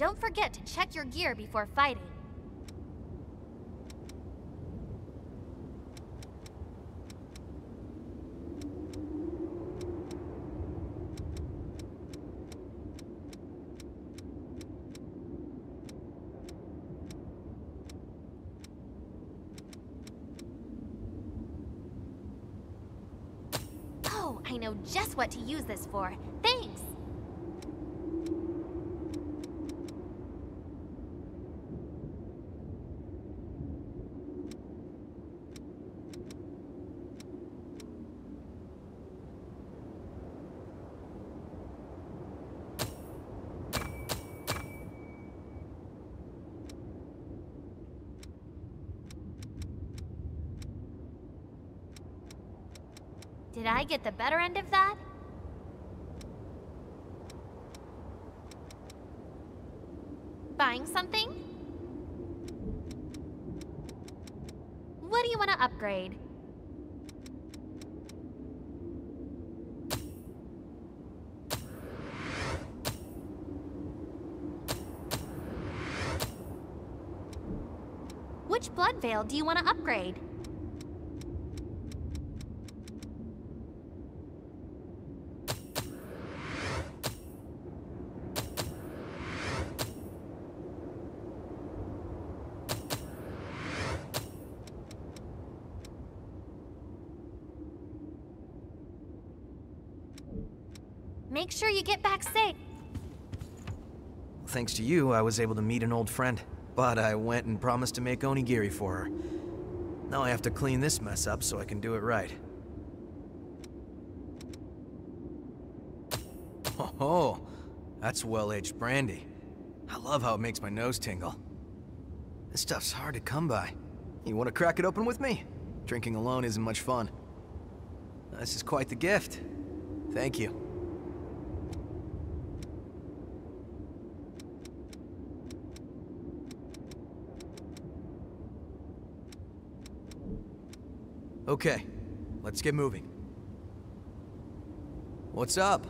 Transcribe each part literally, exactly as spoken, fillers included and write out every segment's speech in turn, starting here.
don't forget to check your gear before fighting. Oh, I know just what to use this for. Thanks! Did I get the better end of that? Buying something? What do you want to upgrade? Which blood veil do you want to upgrade? Make sure you get back safe. Thanks to you, I was able to meet an old friend. But I went and promised to make onigiri for her. Now I have to clean this mess up so I can do it right. Oh, that's well-aged brandy. I love how it makes my nose tingle. This stuff's hard to come by. You want to crack it open with me? Drinking alone isn't much fun. This is quite the gift. Thank you. Okay, let's get moving. What's up?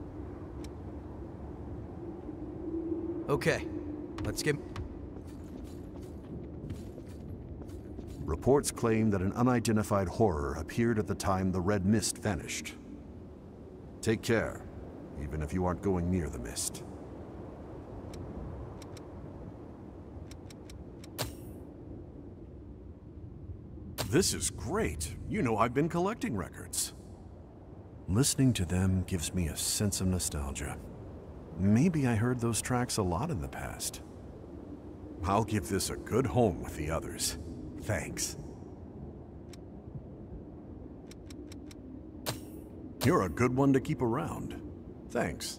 Okay, let's get... Reports claim that an unidentified horror appeared at the time the red mist vanished. Take care, even if you aren't going near the mist. This is great. You know I've been collecting records. Listening to them gives me a sense of nostalgia. Maybe I heard those tracks a lot in the past. I'll give this a good home with the others. Thanks. You're a good one to keep around. Thanks.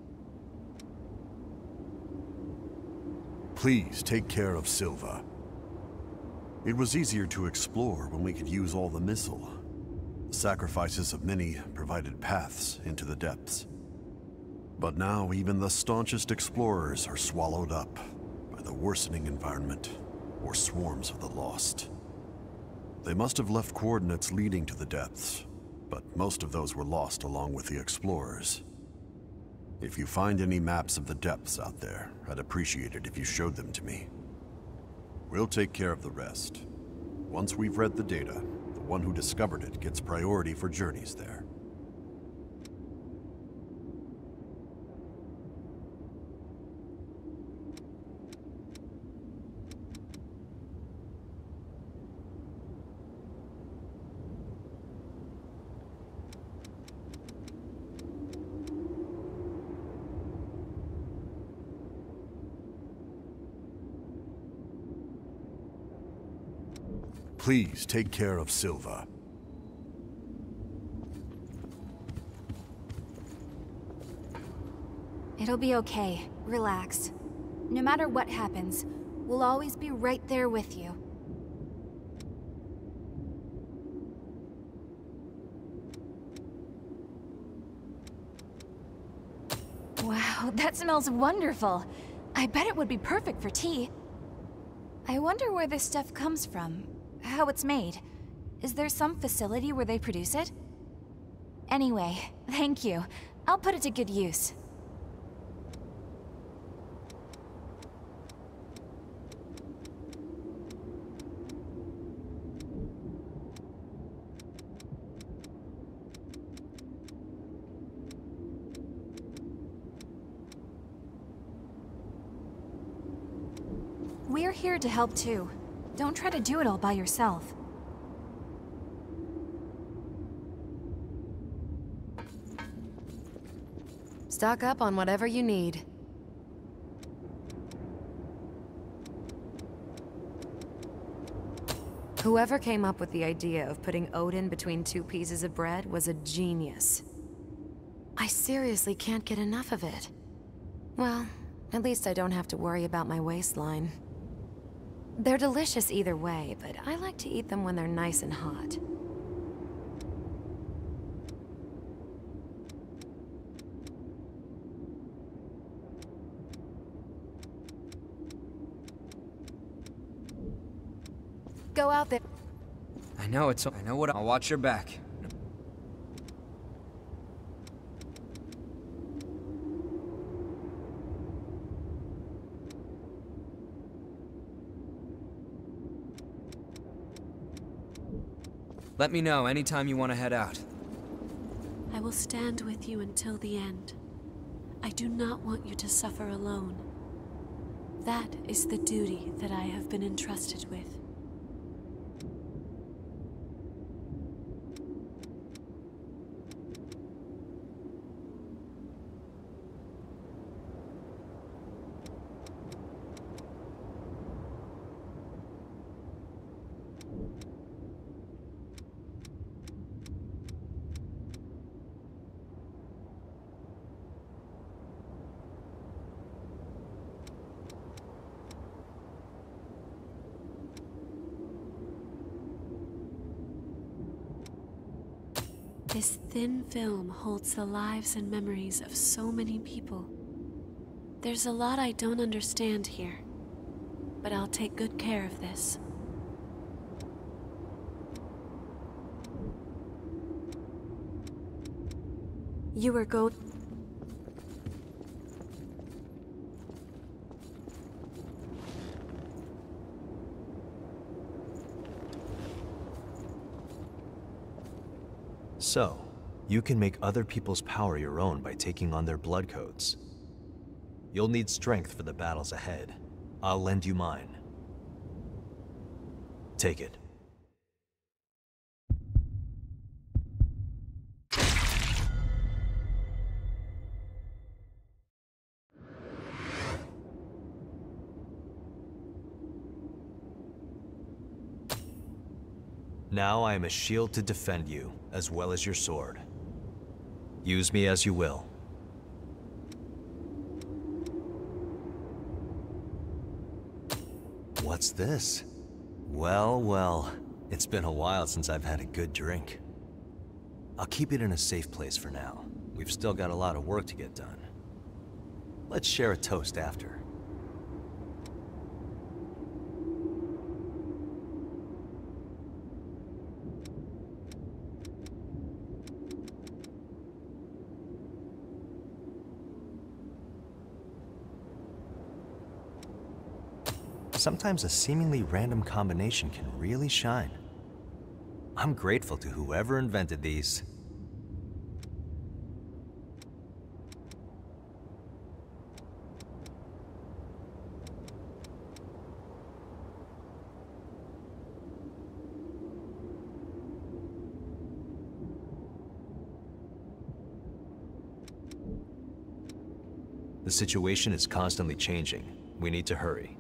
Please take care of Silva. It was easier to explore when we could use all the missile. The sacrifices of many provided paths into the depths. But now even the staunchest explorers are swallowed up by the worsening environment or swarms of the lost. They must have left coordinates leading to the depths, but most of those were lost along with the explorers. If you find any maps of the depths out there, I'd appreciate it if you showed them to me. We'll take care of the rest. Once we've read the data, the one who discovered it gets priority for journeys there. Please take care of Silva. It'll be okay. Relax. No matter what happens, we'll always be right there with you. Wow, that smells wonderful. I bet it would be perfect for tea. I wonder where this stuff comes from. How it's made. Is there some facility where they produce it? Anyway, thank you. I'll put it to good use. here to help too. Don't try to do it all by yourself. Stock up on whatever you need. Whoever came up with the idea of putting Odin between two pieces of bread was a genius. I seriously can't get enough of it. Well, at least I don't have to worry about my waistline. They're delicious either way, but I like to eat them when they're nice and hot. Go out there. I know it's... I know what... I'll watch your back. Let me know anytime you want to head out. I will stand with you until the end. I do not want you to suffer alone. That is the duty that I have been entrusted with. This thin film holds the lives and memories of so many people. There's a lot I don't understand here, but I'll take good care of this. You are go- So, you can make other people's power your own by taking on their blood codes. You'll need strength for the battles ahead. I'll lend you mine. Take it. Now I am a shield to defend you, as well as your sword. Use me as you will. What's this? Well, well, it's been a while since I've had a good drink. I'll keep it in a safe place for now. We've still got a lot of work to get done. Let's share a toast after. Sometimes a seemingly random combination can really shine. I'm grateful to whoever invented these. The situation is constantly changing. We need to hurry.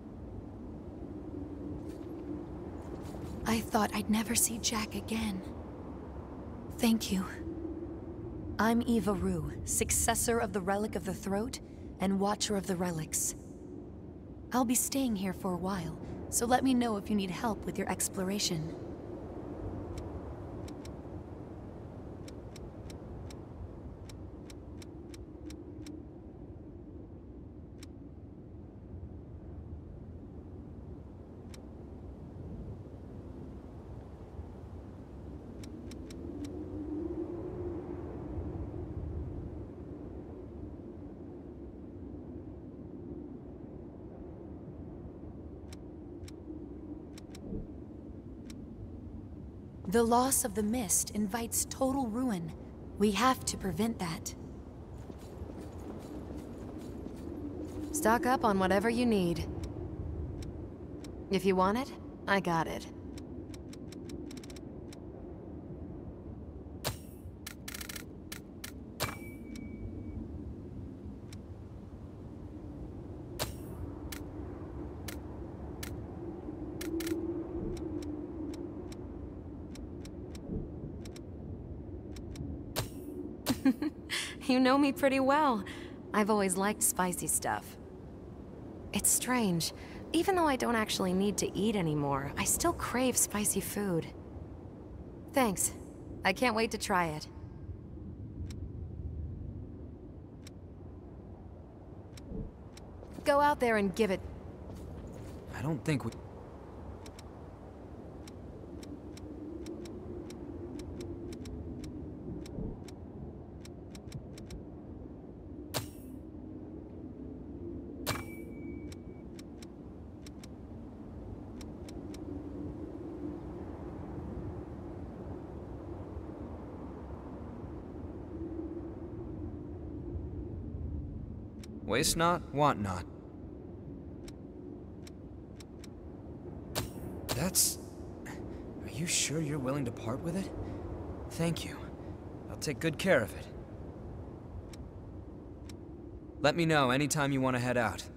I thought I'd never see Jack again. Thank you. I'm Eva Rue, successor of the Relic of the Throat and Watcher of the Relics. I'll be staying here for a while, so let me know if you need help with your exploration. The loss of the mist invites total ruin. We have to prevent that. Stock up on whatever you need. If you want it, I got it. You know me pretty well. I've always liked spicy stuff. It's strange. Even though I don't actually need to eat anymore, I still crave spicy food. Thanks. I can't wait to try it. Go out there and give it... I don't think we... Waste not, want not. That's... Are you sure you're willing to part with it? Thank you. I'll take good care of it. Let me know anytime you want to head out.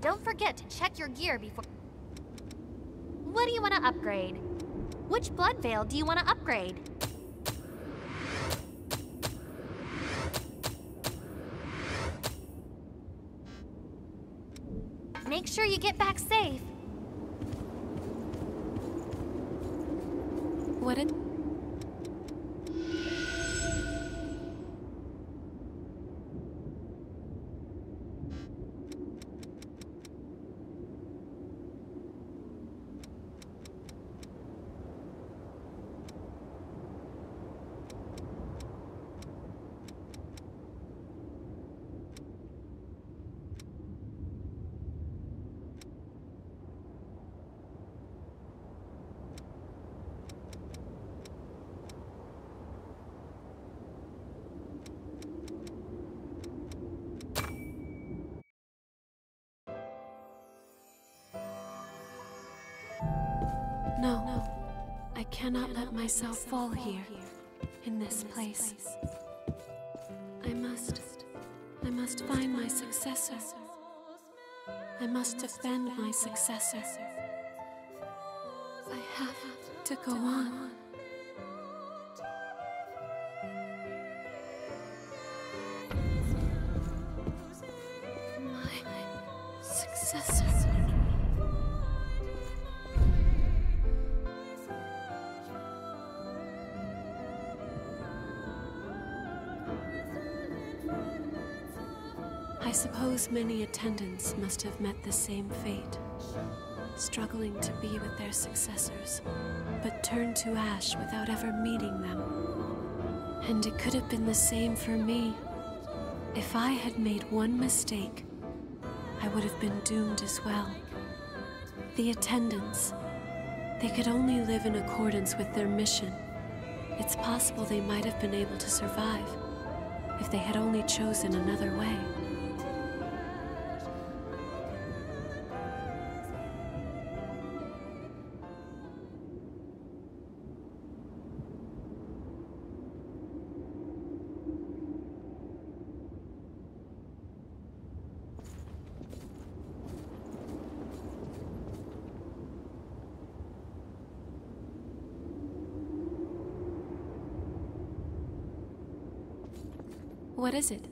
don't forget to check your gear before... What do you want to upgrade? Which blood veil do you want to upgrade? Make sure you get back safe. What did... No, I cannot let myself fall here, in this place. I must, I must find my successor. I must defend my successor. I have to go on. My successor. I suppose many attendants must have met the same fate, struggling to be with their successors, but turned to ash without ever meeting them. And it could have been the same for me. If I had made one mistake, I would have been doomed as well. The attendants, they could only live in accordance with their mission. It's possible they might have been able to survive if they had only chosen another way. What is it?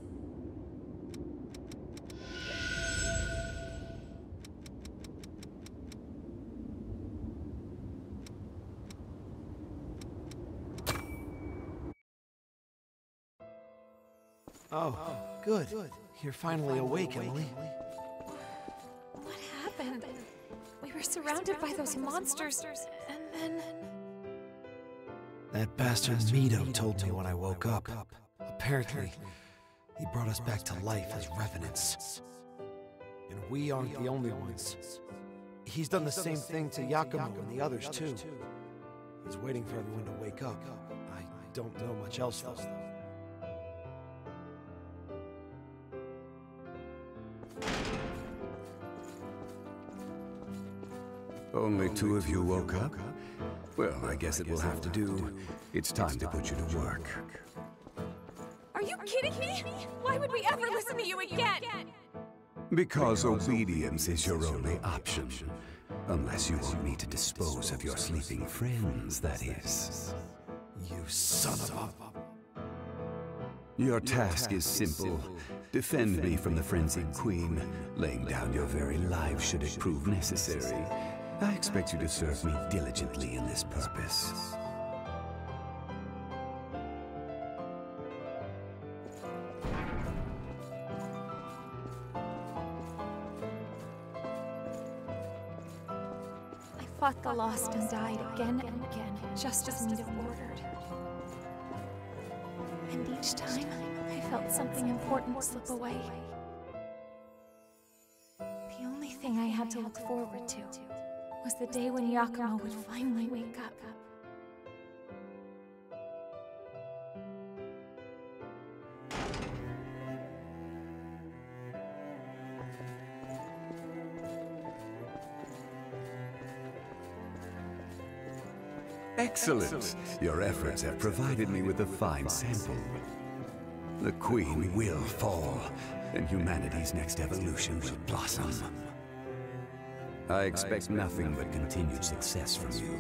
Oh, good. You're finally awake, Emily. What happened? We were surrounded by those monsters, and then... That bastard Mito told me when I woke up. Apparently, he brought us back to life as revenants. And we aren't the only ones. He's done the same thing to Yakumo and the others, too. He's waiting for everyone to wake up. I don't know much else, though. Only two of you woke up? Well, I guess it will have to do. It's time to put you to work. Are you kidding me? Why would we ever listen to you again? Because obedience is your only option. Unless you want me to dispose of your sleeping friends, that is. You son of a... Your task is simple. Defend me from the frenzied queen, laying down your very life should it prove necessary. I expect you to serve me diligently in this purpose. I fought the lost and died again and again, just as Mito ordered. And each time, I felt something important slip away. The only thing I had to look forward to was the day when Yakumo would finally wake up. Excellent! Your efforts have provided me with a fine sample. The Queen will fall, and humanity's next evolution will blossom. I expect nothing but continued success from you.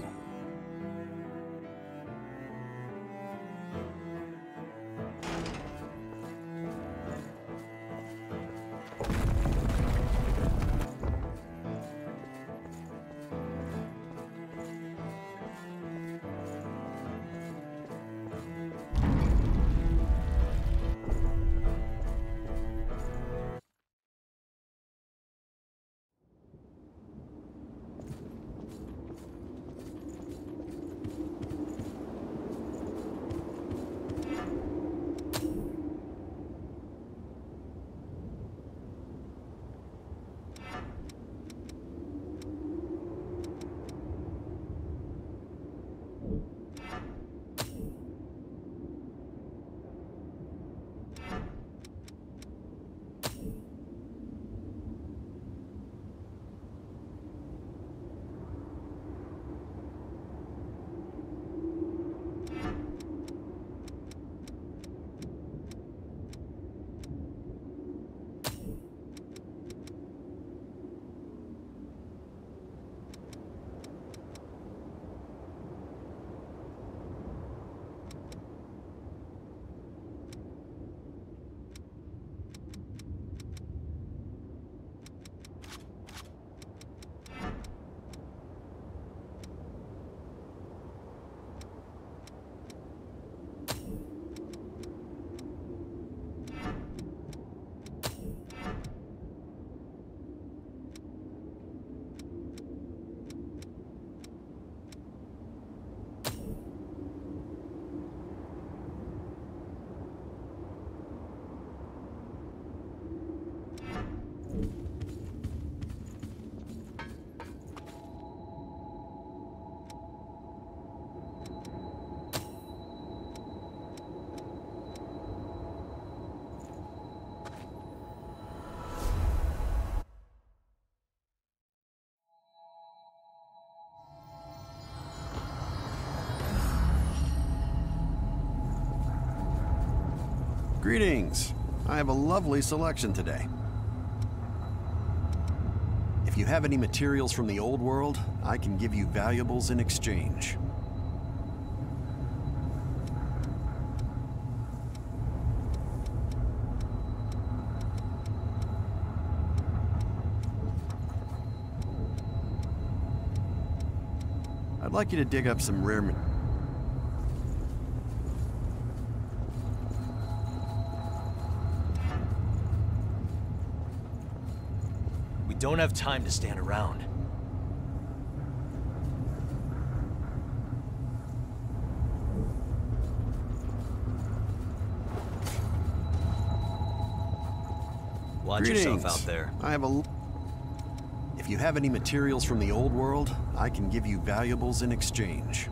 Greetings. I have a lovely selection today. If you have any materials from the old world, I can give you valuables in exchange. I'd like you to dig up some rare materials. Don't have time to stand around. Watch Greetings. yourself out there. I have a... If you have any materials from the old world, I can give you valuables in exchange.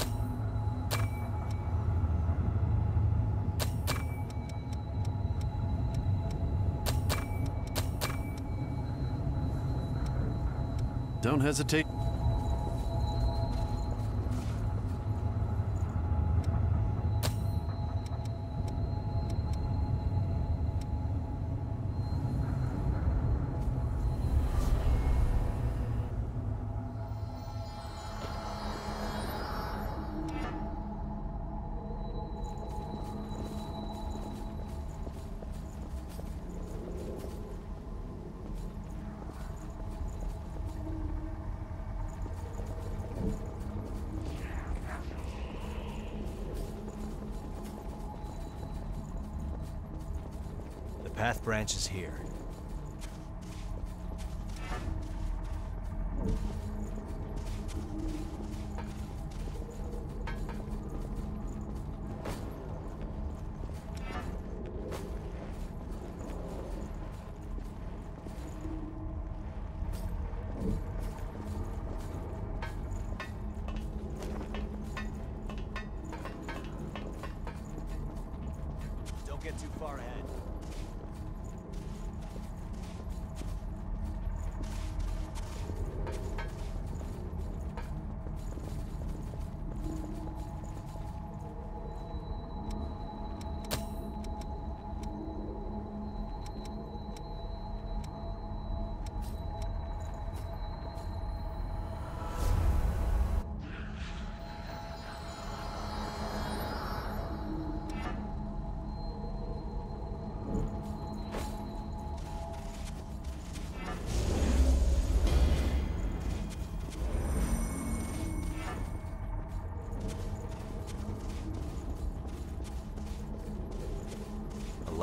Don't hesitate. The path branches here. Don't get too far ahead.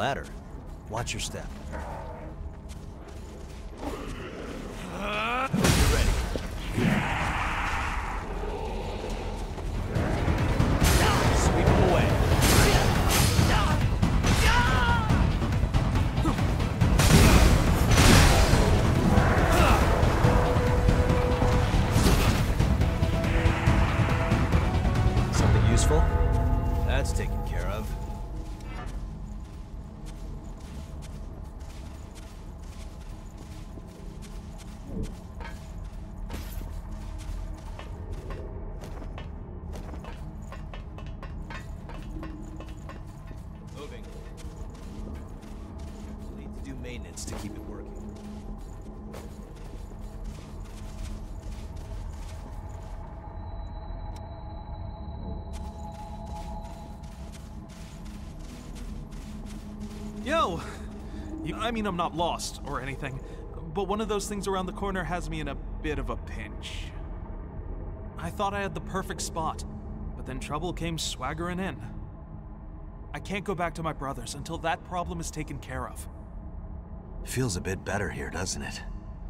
ladder. Watch your step. You're ready. Sweep him away. Something useful? That's taken care of. Moving. We'll need to do maintenance to keep it working. Yo! You, I mean, I'm not lost or anything, but one of those things around the corner has me in a bit of a pinch. I thought I had the perfect spot, but then trouble came swaggering in. I can't go back to my brother's until that problem is taken care of. Feels a bit better here, doesn't it?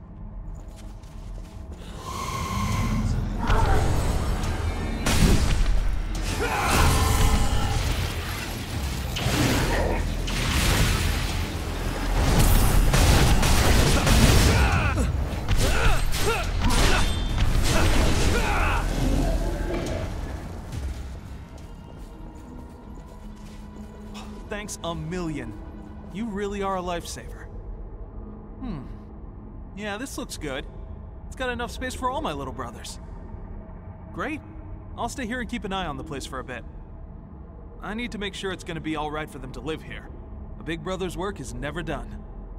Thanks a million. You really are a lifesaver. Hmm. Yeah, this looks good. It's got enough space for all my little brothers. Great. I'll stay here and keep an eye on the place for a bit. I need to make sure it's gonna be alright for them to live here. A big brother's work is never done.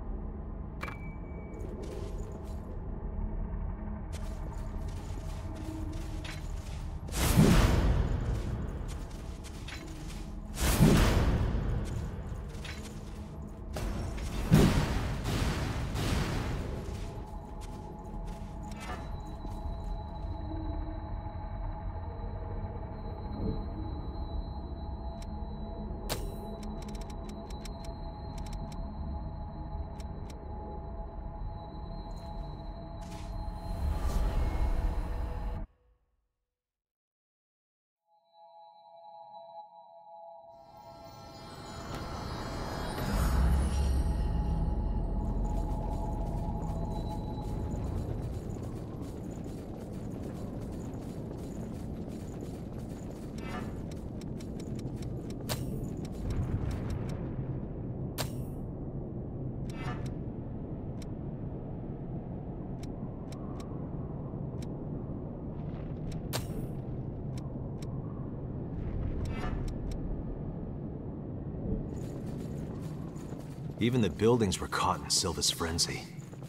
Even the buildings were caught in Silva's frenzy.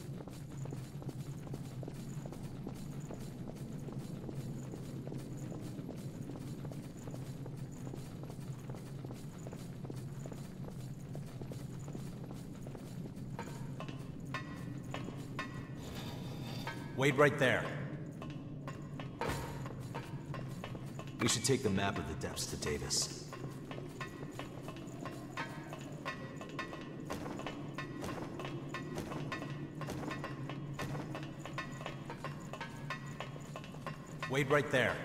Wait right there. We should take the map of the depths to Davis. Wait right there.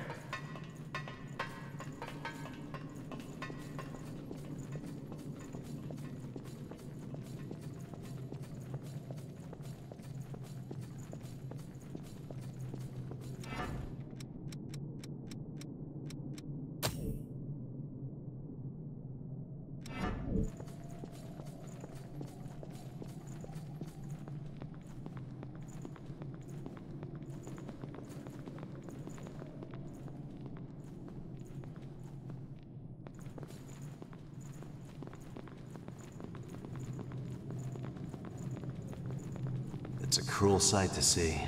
It's a cruel sight to see.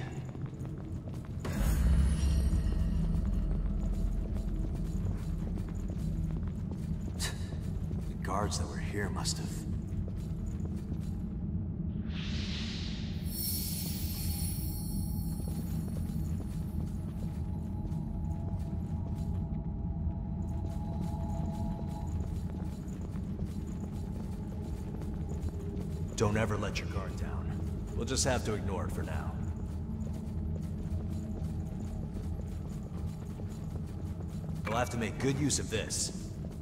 The guards that were here must have... Don't ever let your guard down. We'll just have to ignore it for now. We'll have to make good use of this.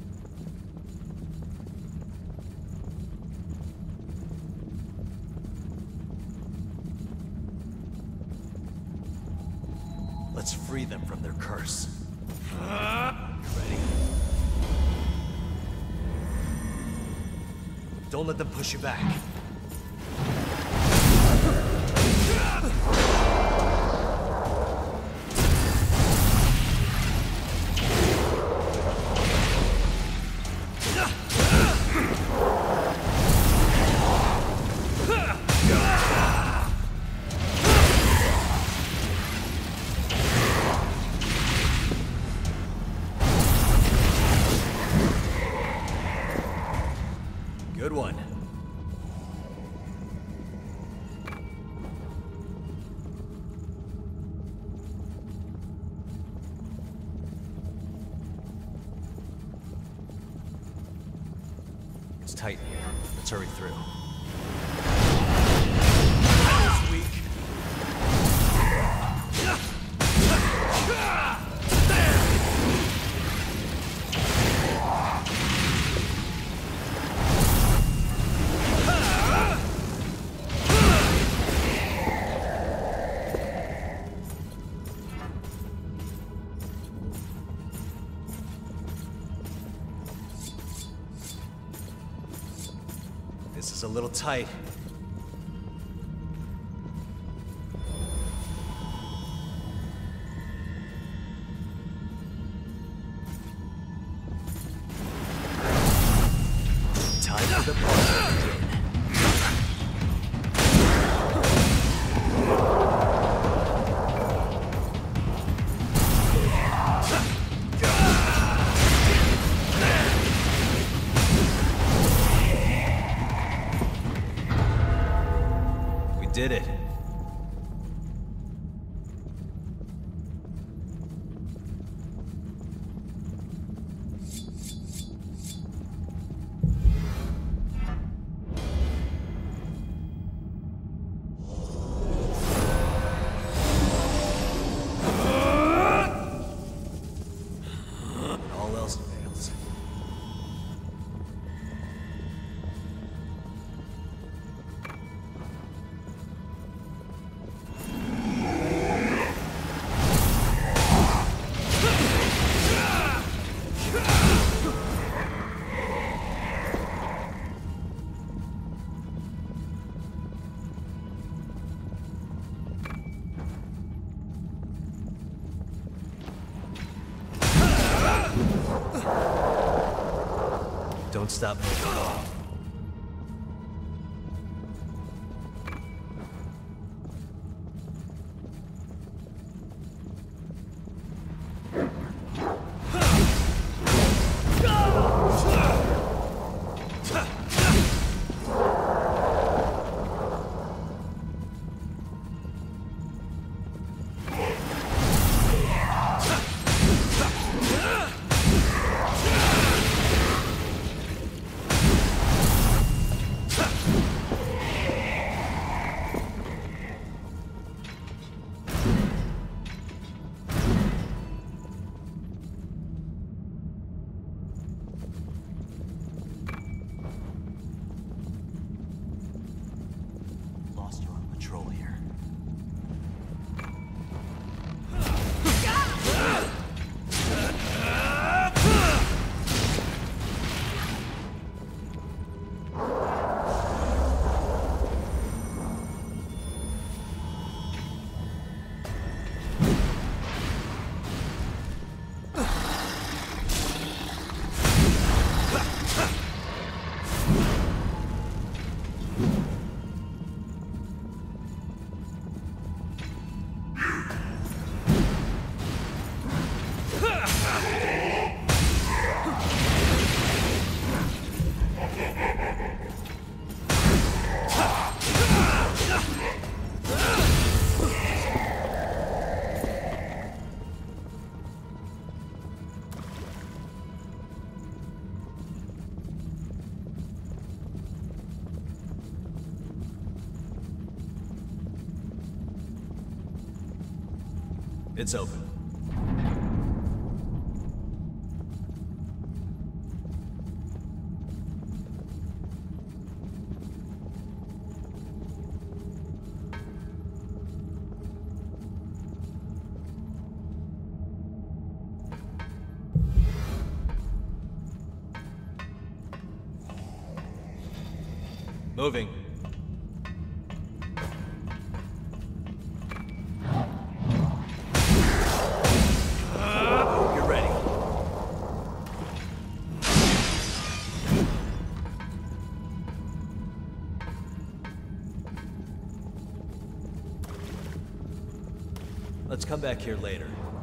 Let's free them from their curse. Ready? Don't let them push you back. Good one. It's tight in here. Let's hurry through. That was weak. This is a little tight. Time for the party. Did it. All else fails. Don't stop moving. It's open. Moving. You're ready. Let's come back here later.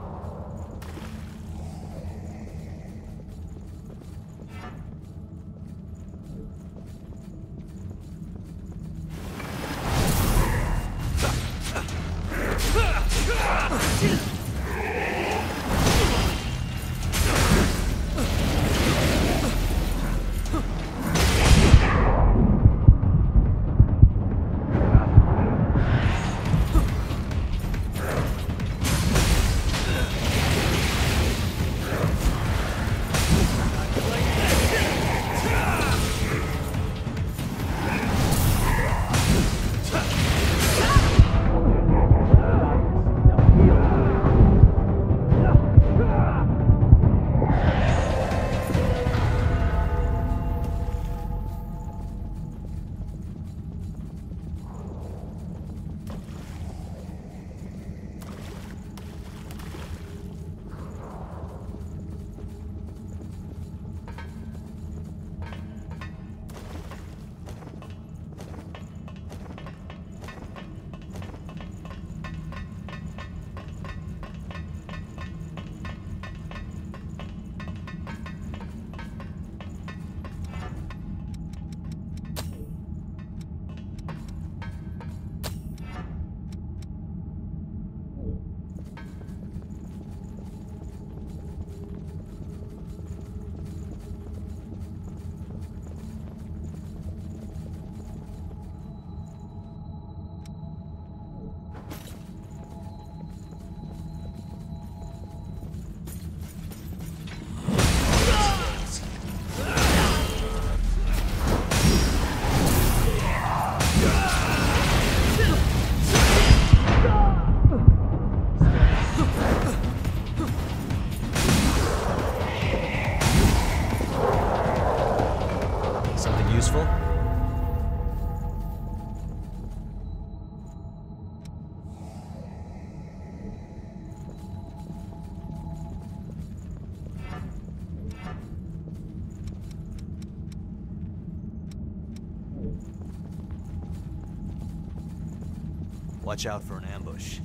Watch out for an ambush.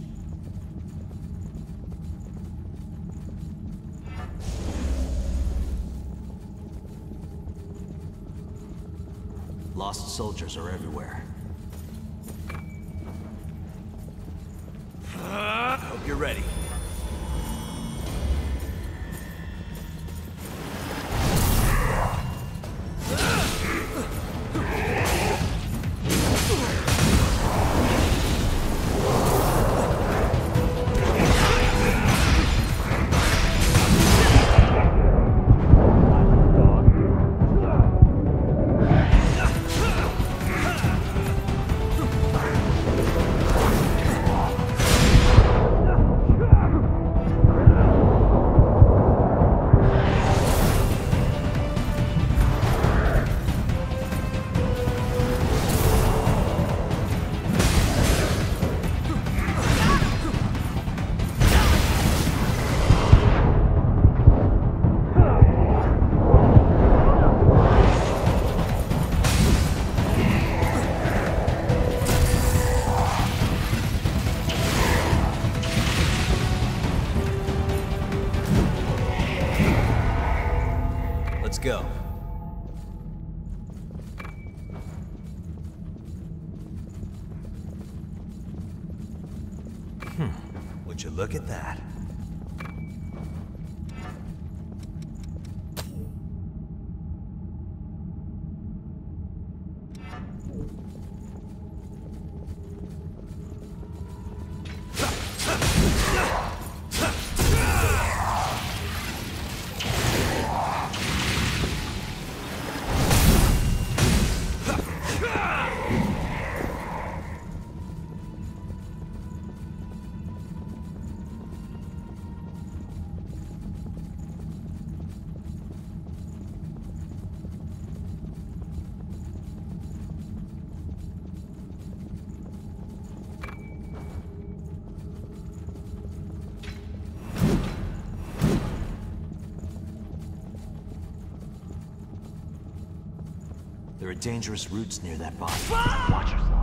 Lost soldiers are everywhere. Hope you're ready. Let's go. Hmm, would you look at that? There are dangerous roots near that body. Watch yourself.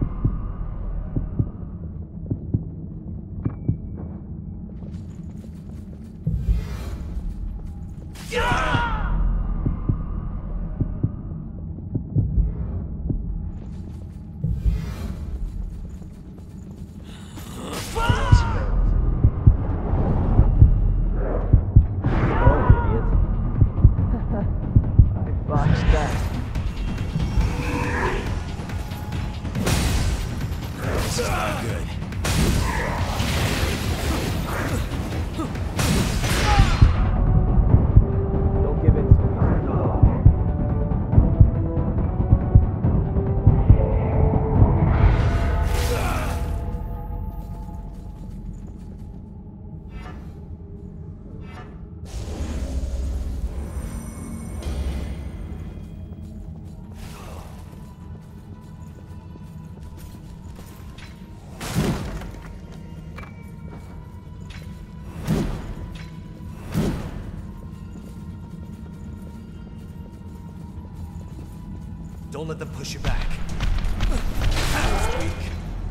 Don't let them push you back. That was weak.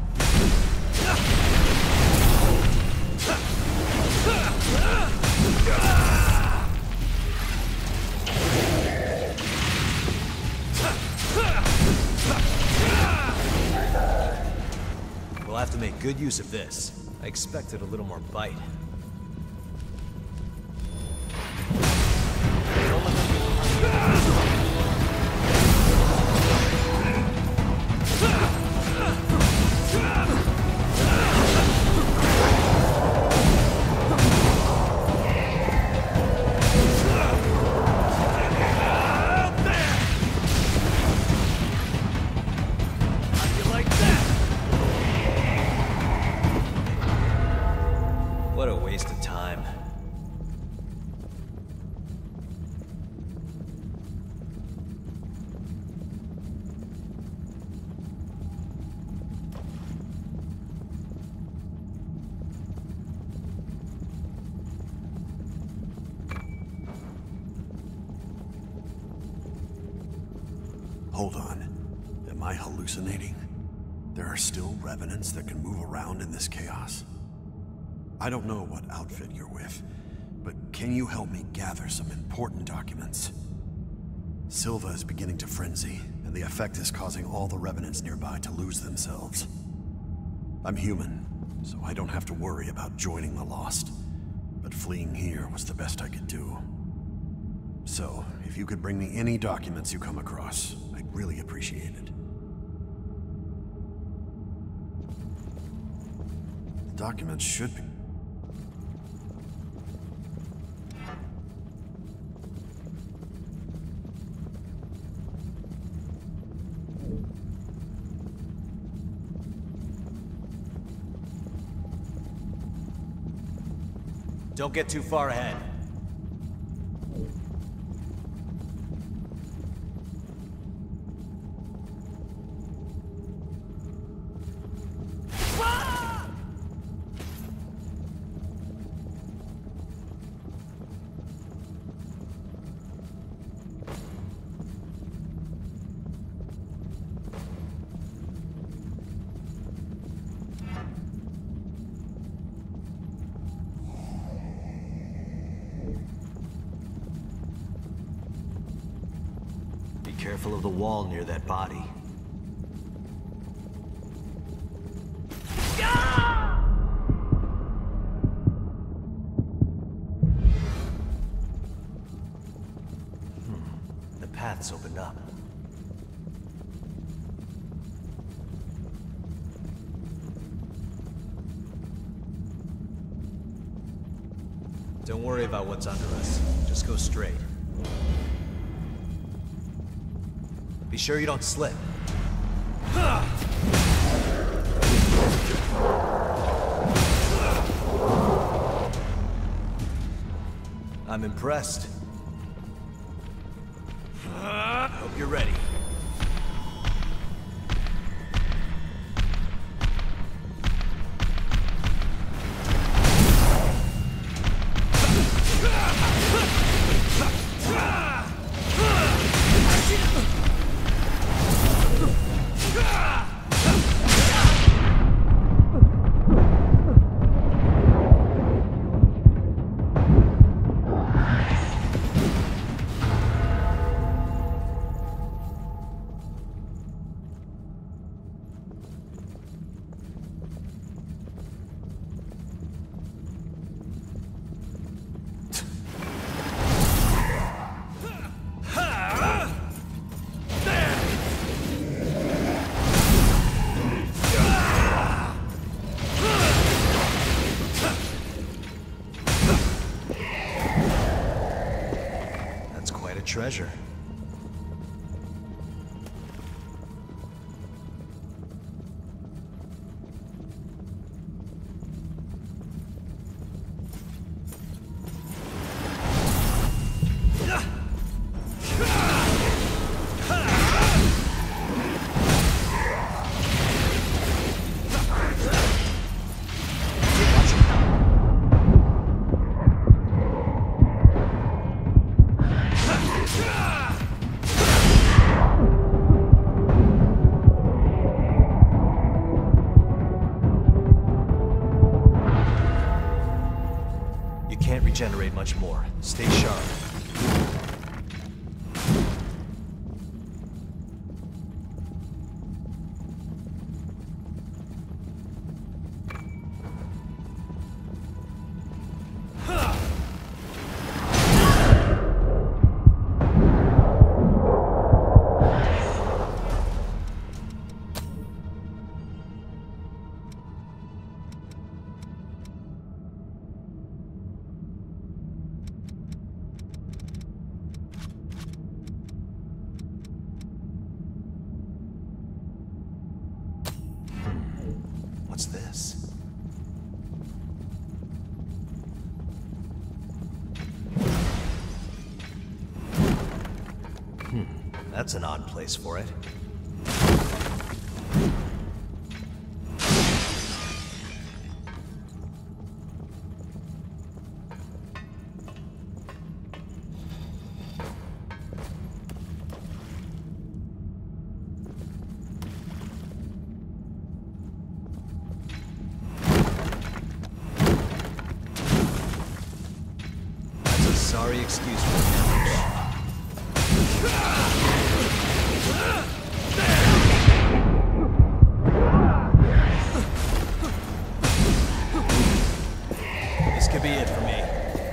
We'll have to make good use of this. I expected a little more bite. What a waste of time. Hold on. Am I hallucinating? There are still revenants that can move around in this chaos? I don't know what outfit you're with, but can you help me gather some important documents? Silva is beginning to frenzy, and the effect is causing all the revenants nearby to lose themselves. I'm human, so I don't have to worry about joining the Lost, but fleeing here was the best I could do. So, if you could bring me any documents you come across, I'd really appreciate it. The documents should be... Don't get too far ahead. Careful of the wall near that body. Hmm. The path's opened up. Don't worry about what's under us. Just go straight. Be sure you don't slip. I'm impressed. Hope you're ready. a treasure. Regenerate much more. Stay sharp. What's this? Hmm, that's an odd place for it. Sorry excuse for This could be it for me.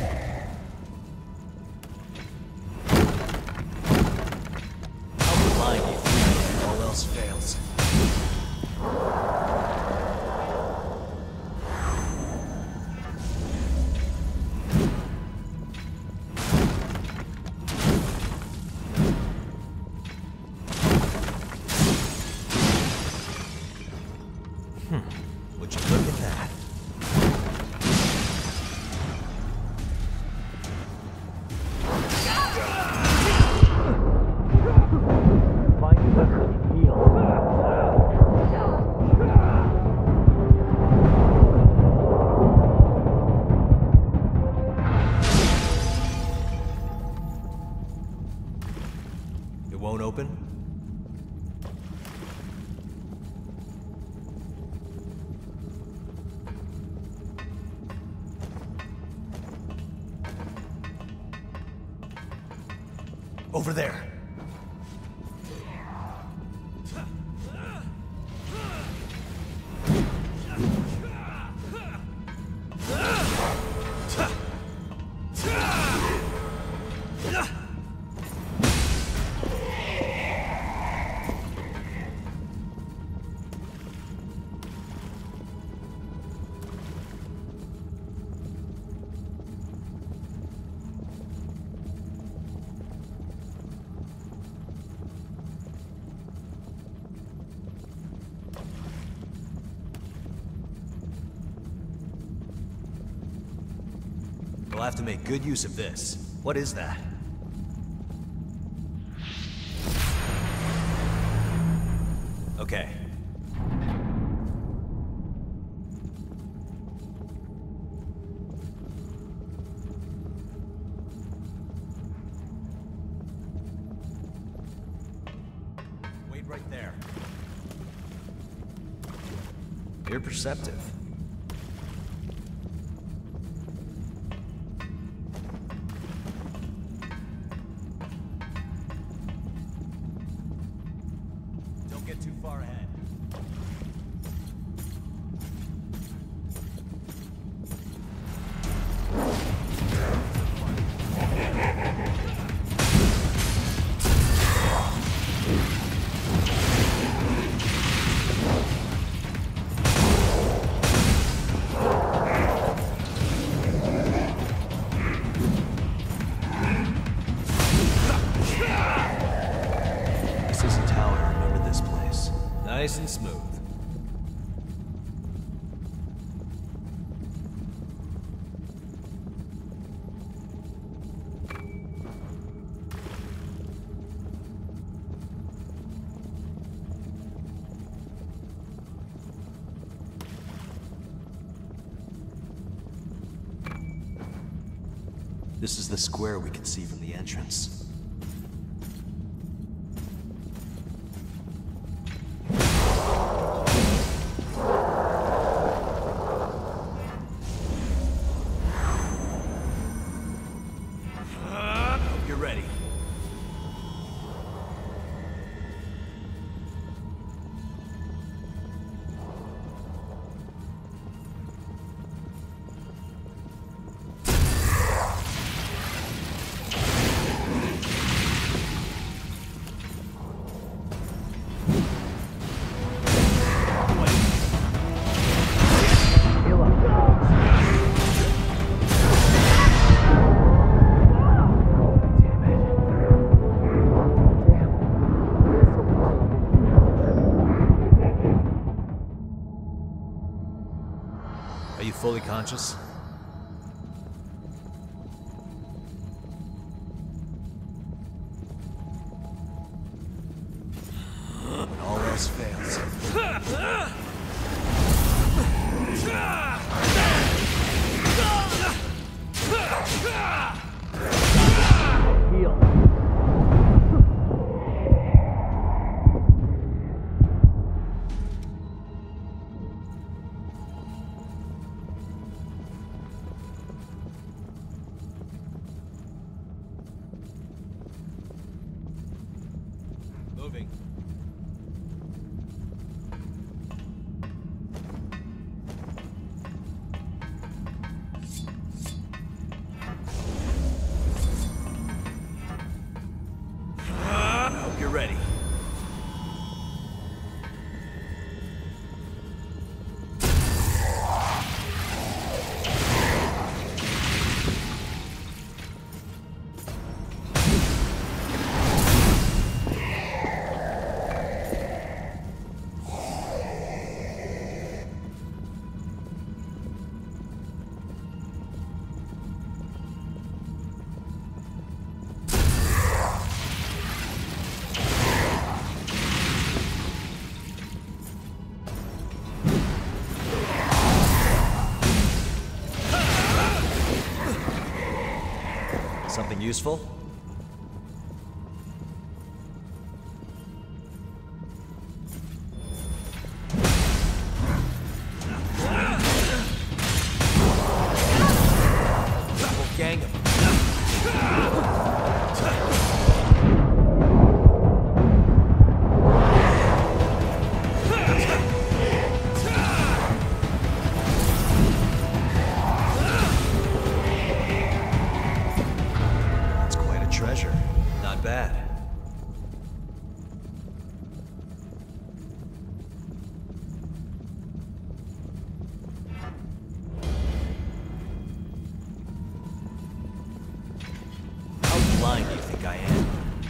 I'll blind you if all else fails. Would you look at that? Find you better heal. It won't open? Over there. We'll have to make good use of this. What is that? Okay. Wait right there. You're perceptive. Get too far ahead. nice and smooth. This is the square we can see from the entrance. You're ready. Are you fully conscious? When all else fails. Heal. Moving. I hope you're ready. Something useful? Whole gang of them. Treasure. Not bad. How blind do you think I am?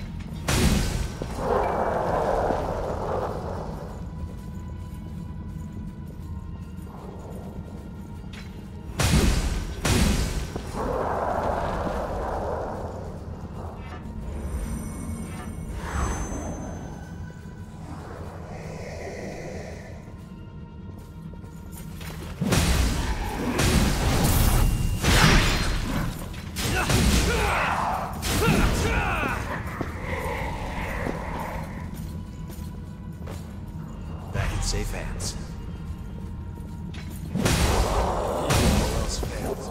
Back in safe hands. All else fails.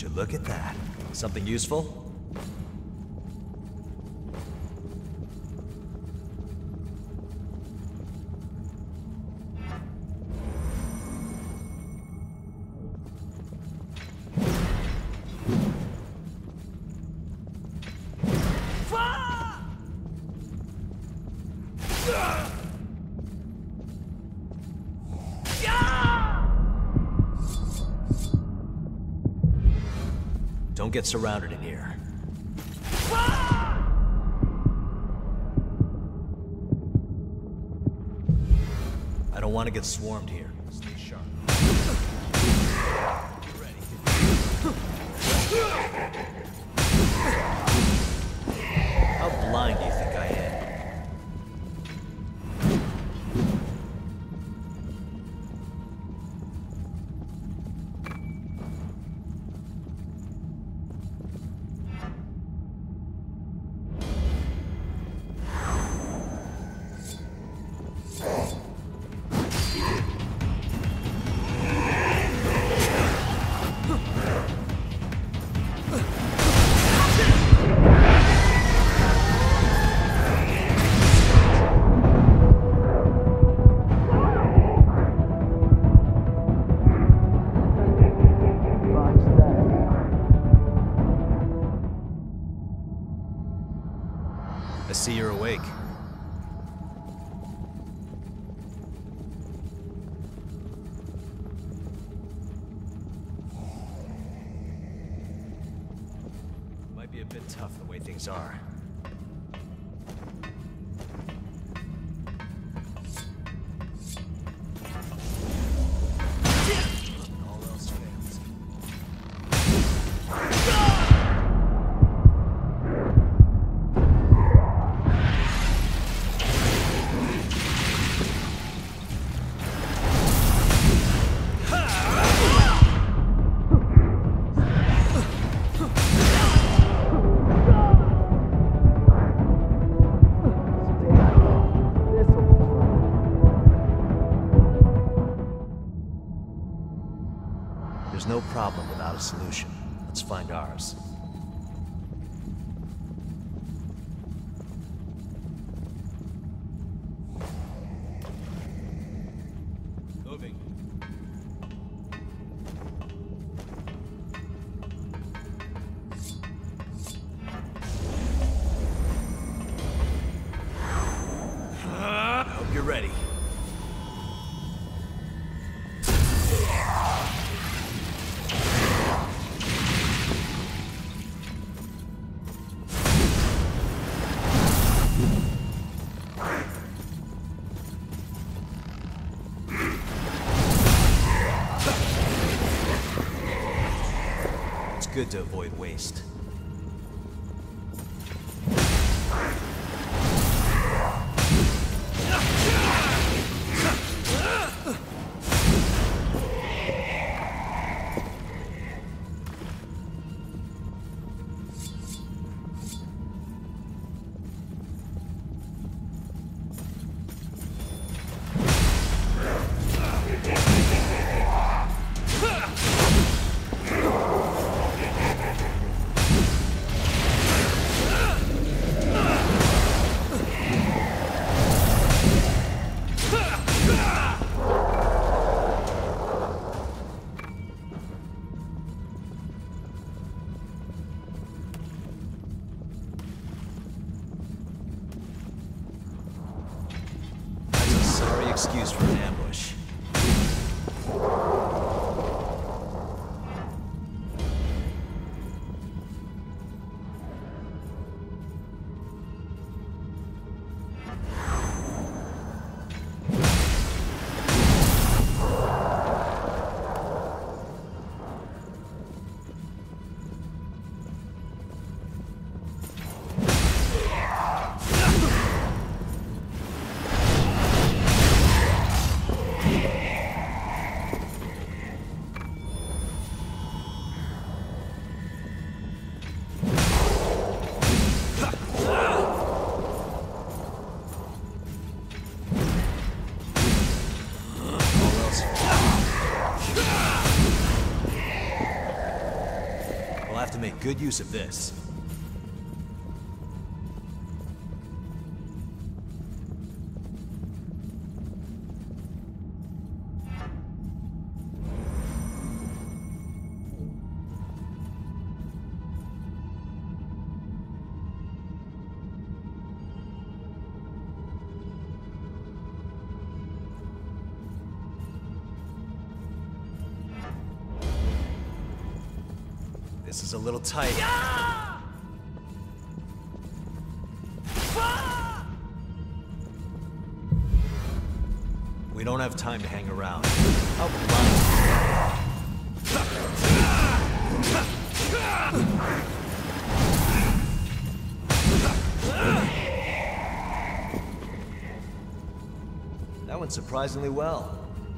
Would you look at that? Something useful? Don't get surrounded in here. I don't want to get swarmed here. Stay sharp. Get ready. How blind do you think I am? I see you're awake. Might be a bit tough the way things are. All else fails. There's no problem without a solution. Let's find ours. Moving. I hope you're ready. It's good to avoid waste. Sorry excuse for an ambush. use of this. This is a little tight. Yeah! Ah! We don't have time to hang around. How blind. That went surprisingly well.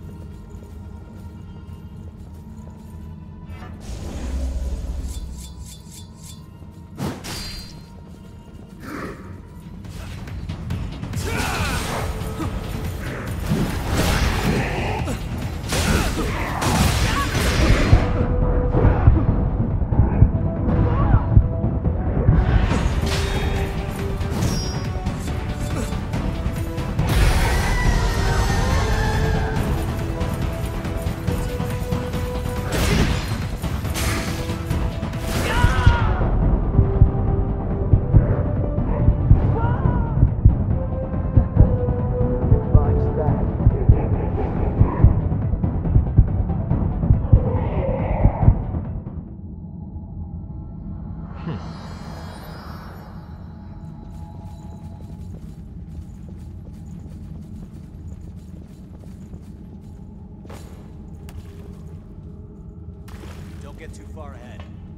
Don't get too far ahead.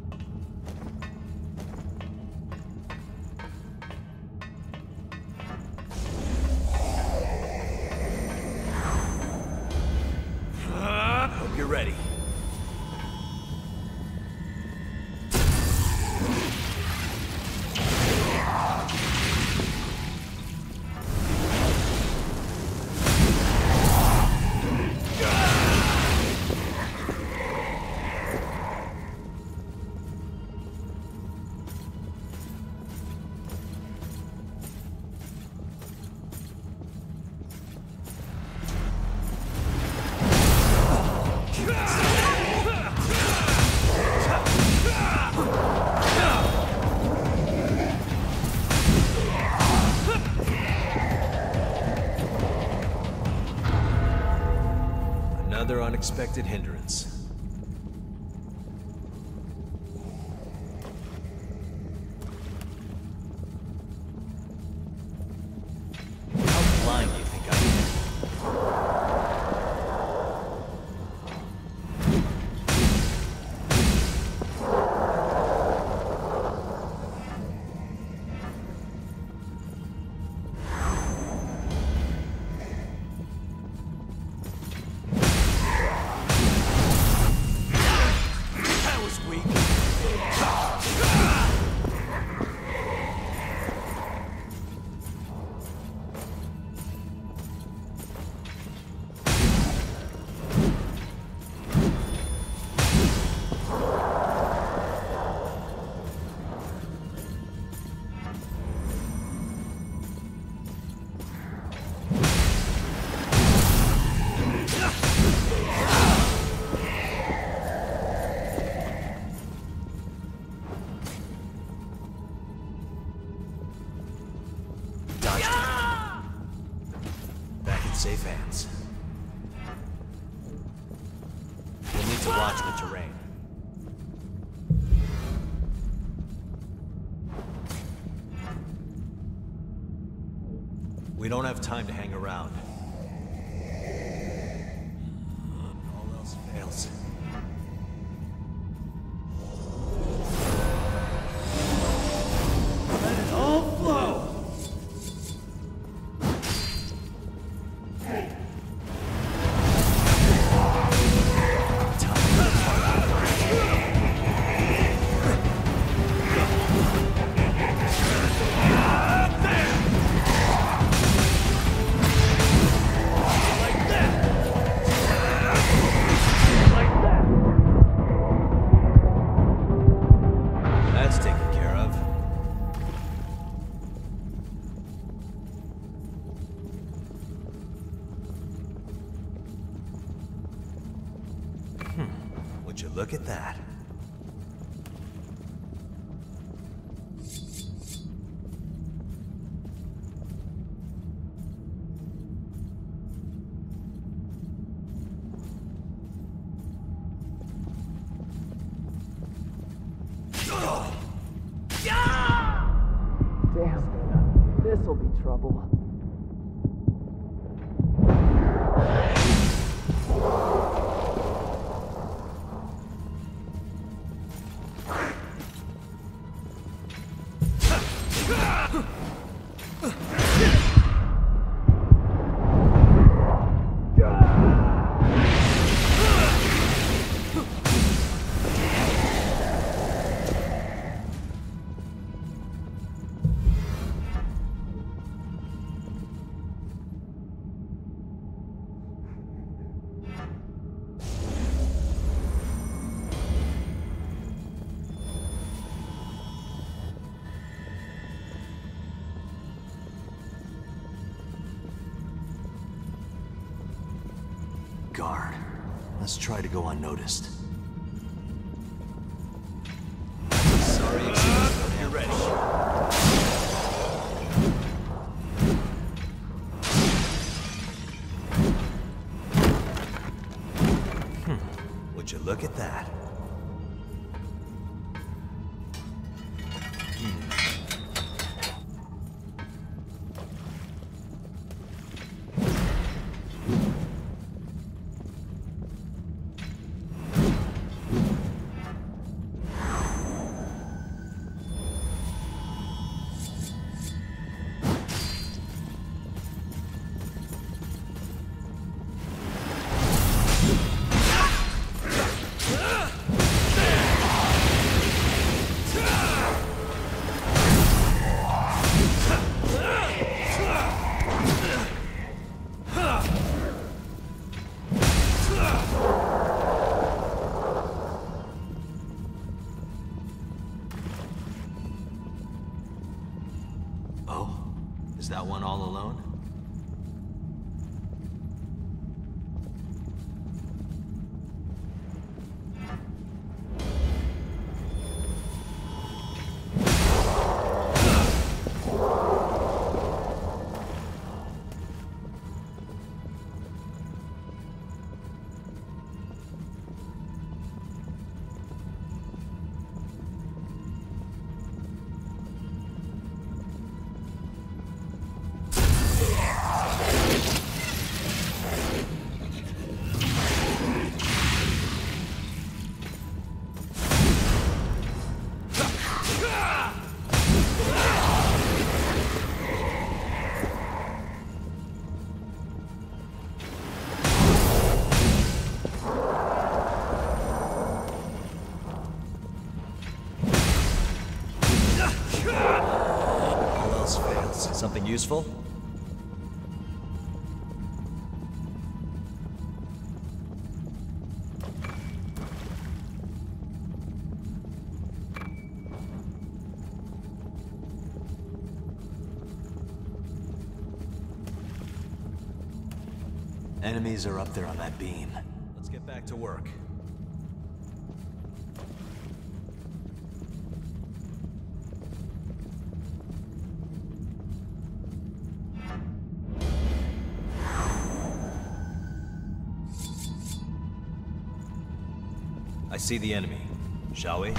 Hope you're ready. Another unexpected hindrance. How blind do you think I am? Safe hands. We'll need to watch the terrain. We don't have time to hang around. All else fails. Let it all flow! Like look at that? Damn, this'll be trouble. Guard. Let's try to go unnoticed. Sorry, excuse. You're ready. Hmm. Would you look at that? Is that one all alone? Something useful? Enemies are up there on that beam. Let's get back to work. I see the enemy. Shall we?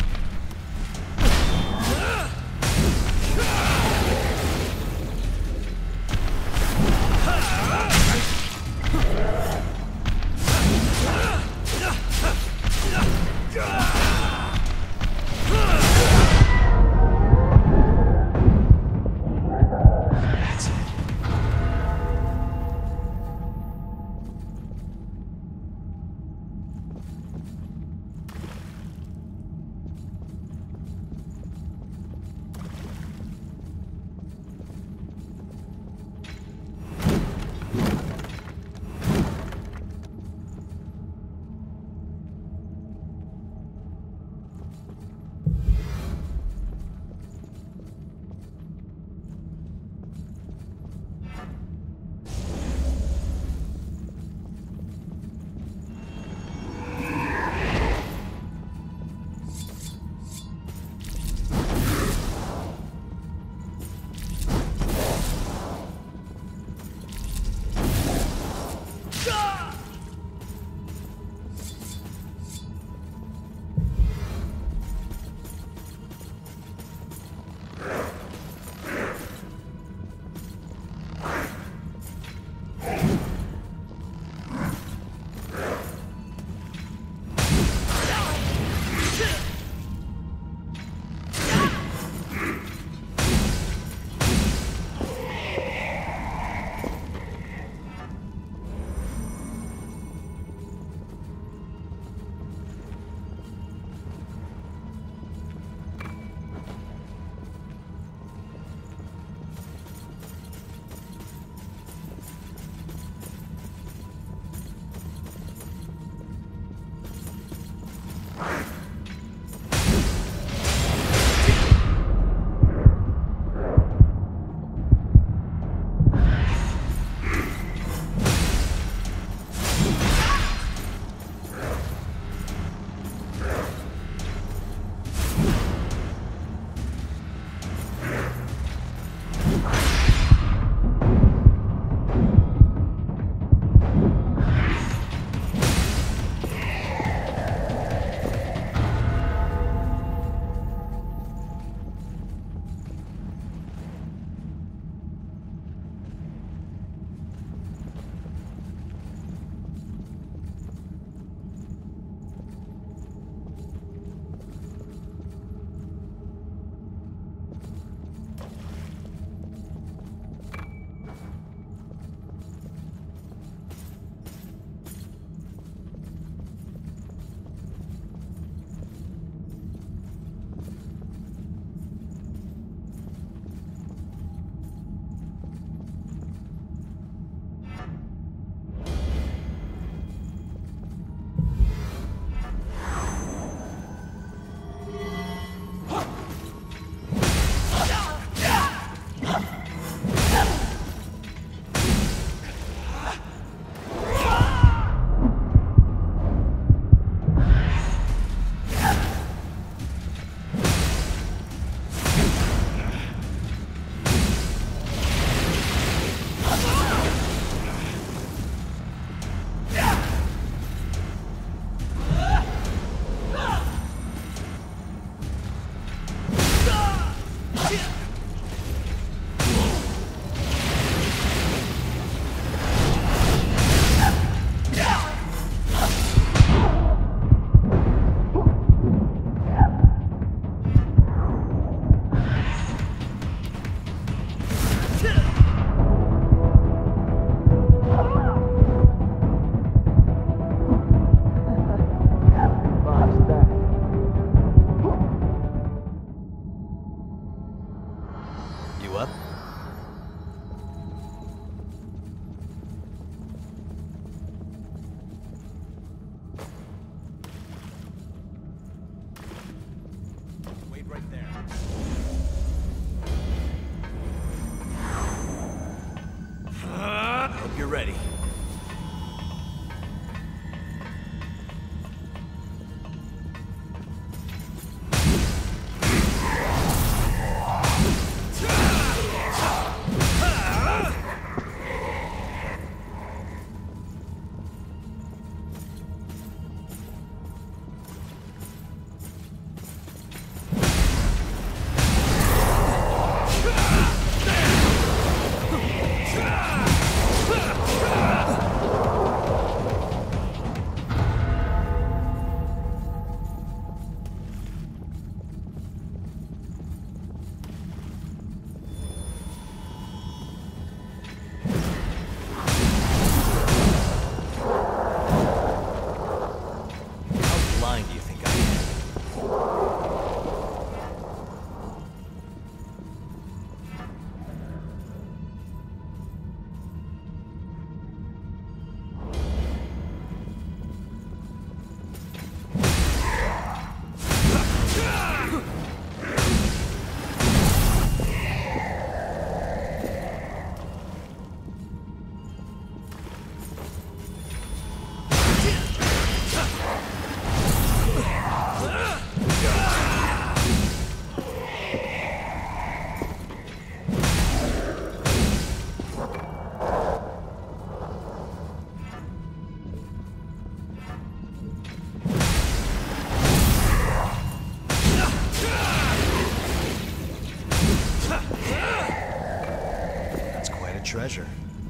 You up? Wait right there. Hope you're ready. Treasure.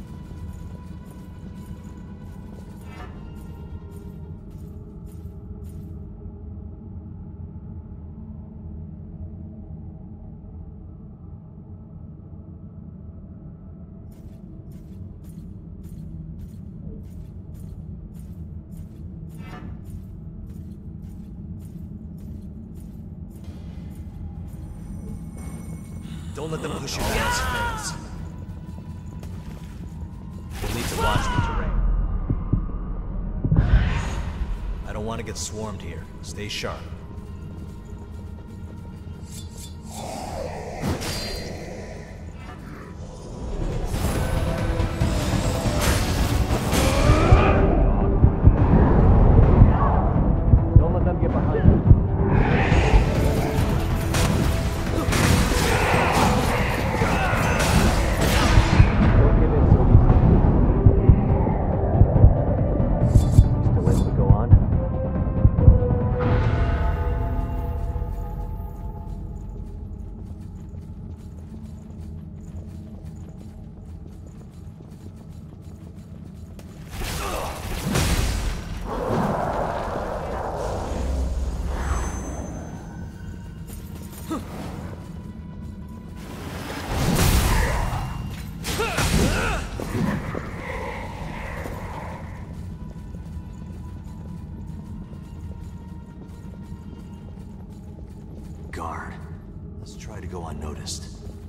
Don't let them push you down as fails. You'll need to watch the terrain. I don't want to get swarmed here. Stay sharp. Don't let them get behind you. Guard. Let's try to go unnoticed.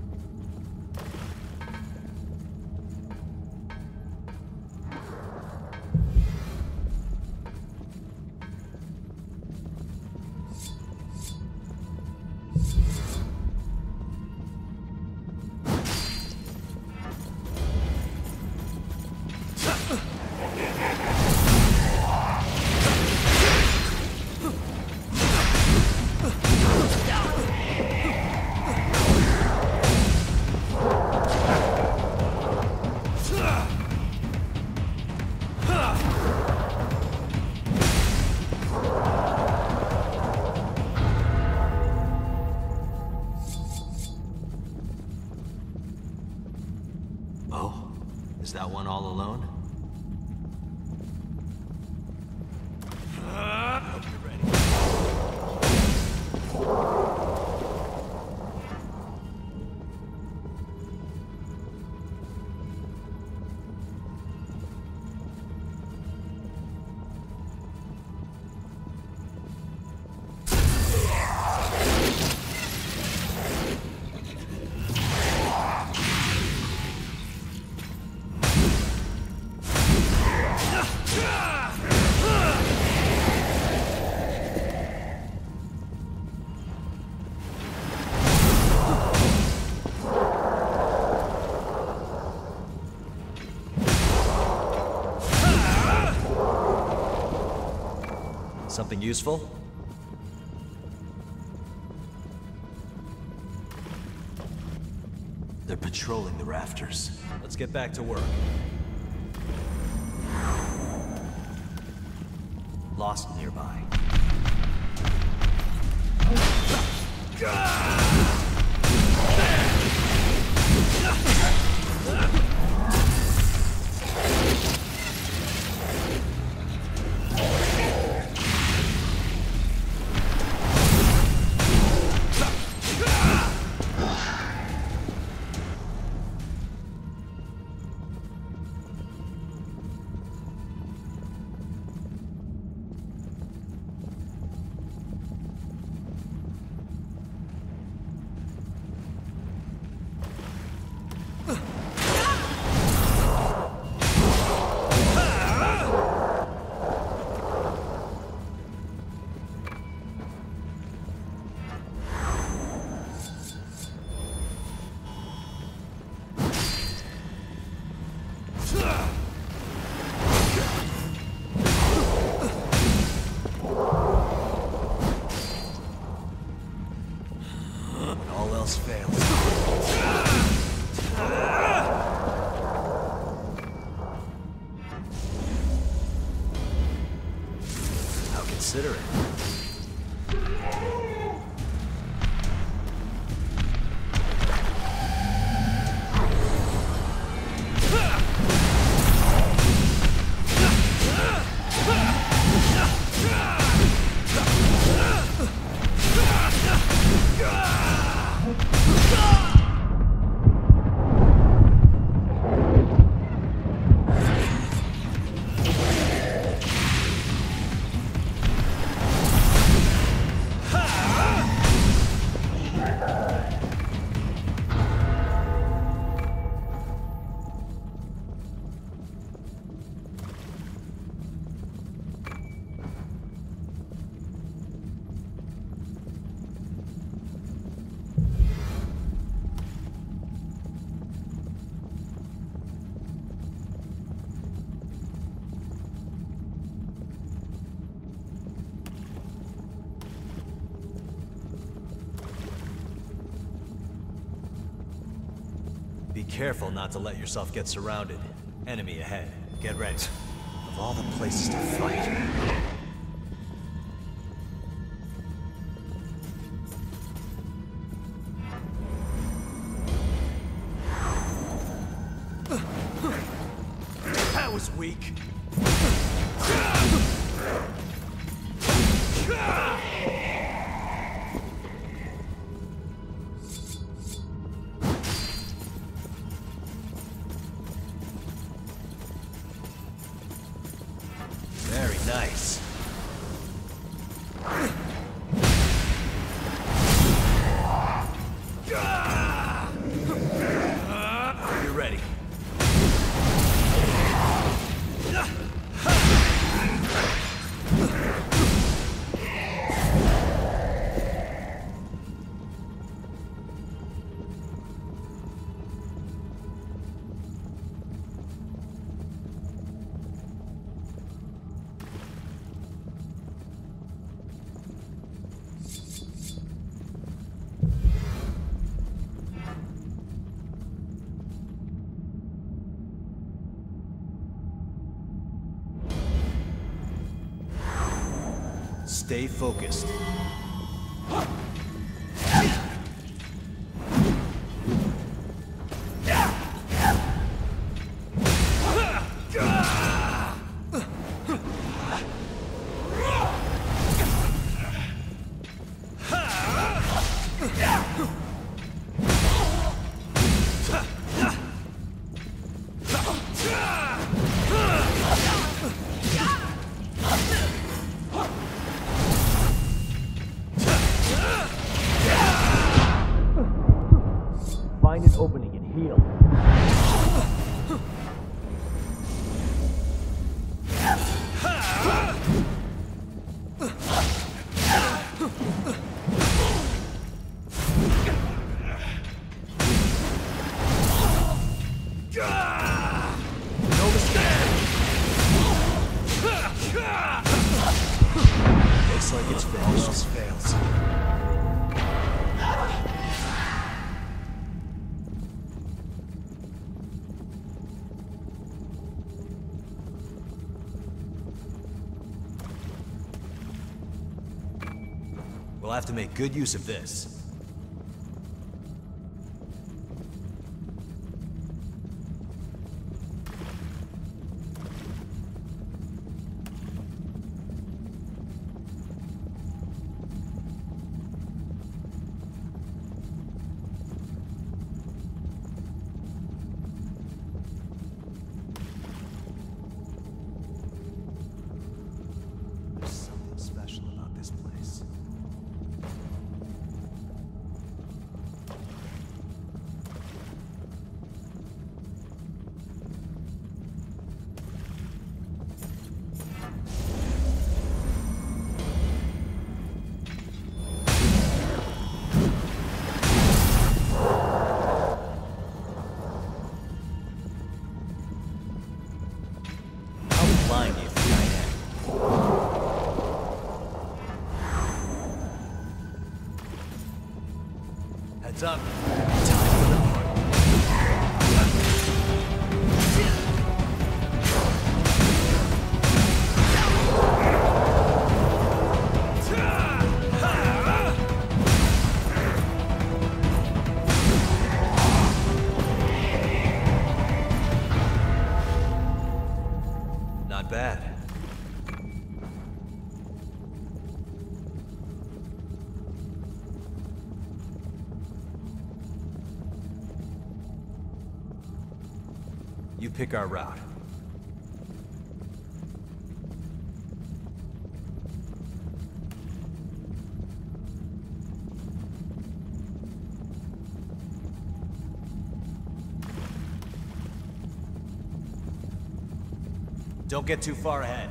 Oh, is that one all alone? I hope you're ready. Something useful? They're patrolling the rafters. Let's get back to work. Lost nearby. Consider it. Be careful not to let yourself get surrounded. Enemy ahead. Get ready. Of all the places to fight. That was weak. Very nice. You're ready. Stay focused. Find an opening and heal. No mistake. this fails. We'll have to make good use of this. There's something special about this place. How blind do you think I am? Heads up. Time for the party. Not bad. You pick our route. Don't get too far ahead.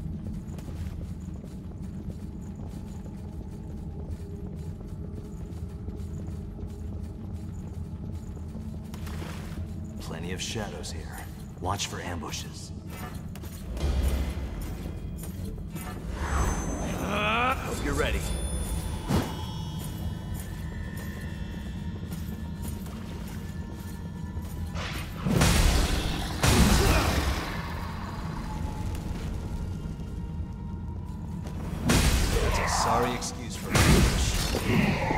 Plenty of shadows here. Watch for ambushes. Hope you're ready. That's a sorry excuse for an ambush.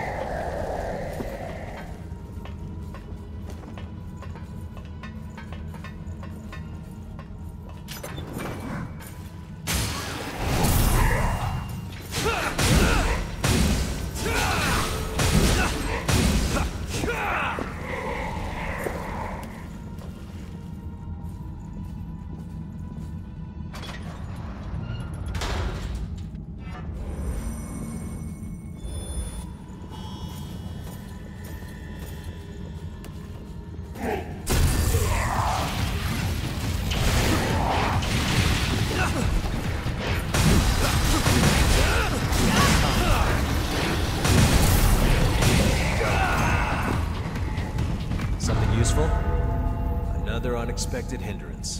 Something useful? Another unexpected hindrance.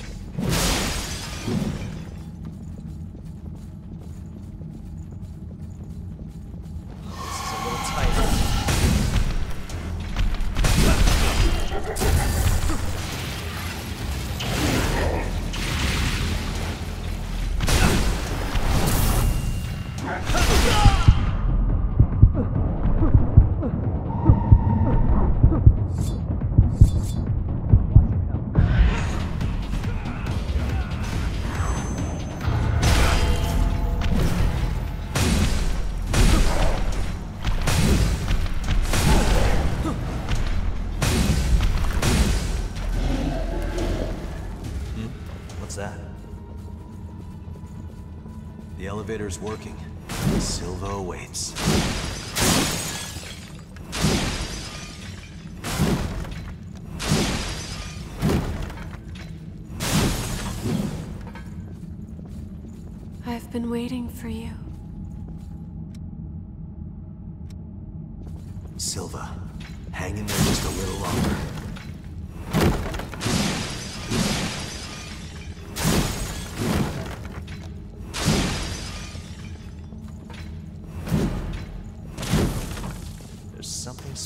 This is a little tight. What's that? The elevator's working. Silva awaits. I've been waiting for you. Silva, hang in there just a little longer.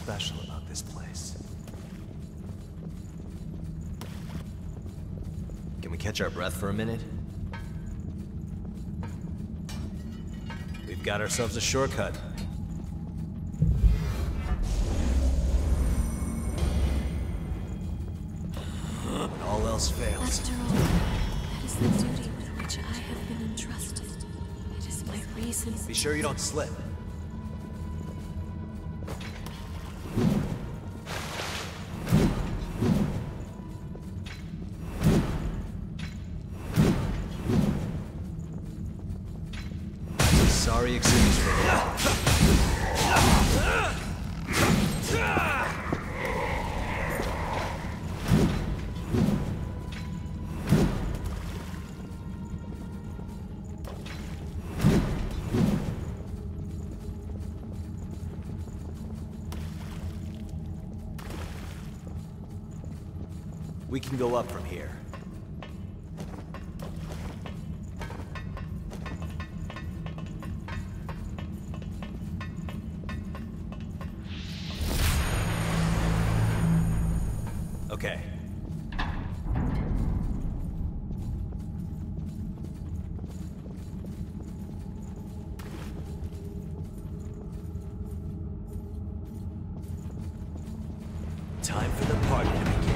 special about this place. Can we catch our breath for a minute? We've got ourselves a shortcut. When all else fails. After all, that is the duty with which I have been entrusted. It is my reason. Be sure you don't slip. Sorry, excuse for that. We can go up from here. Okay. Time for the party to begin.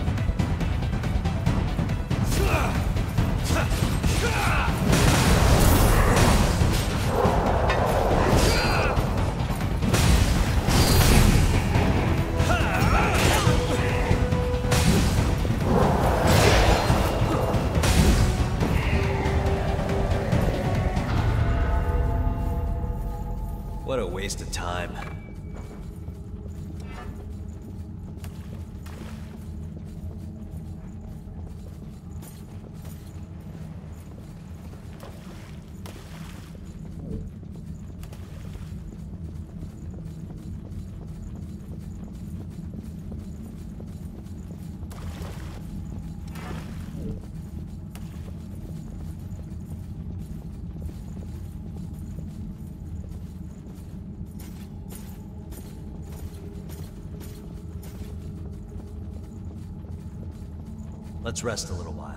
What a waste of time. Let's rest a little while.